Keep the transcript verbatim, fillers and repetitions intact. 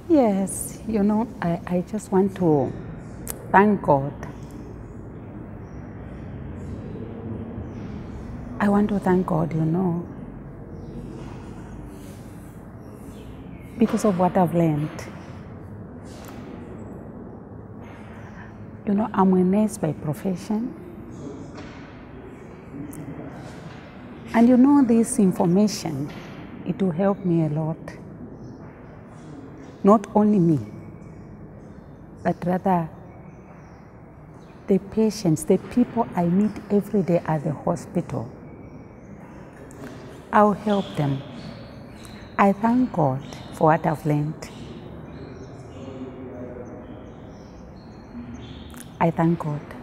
Yes, you know, I, I just want to thank God. I want to thank God, you know, because of what I've learned. You know, I'm a nurse by profession. And you know, this information, it will help me a lot. Not only me, but rather the patients, the people I meet every day at the hospital. I'll help them. I thank God for what I've learned. I thank God.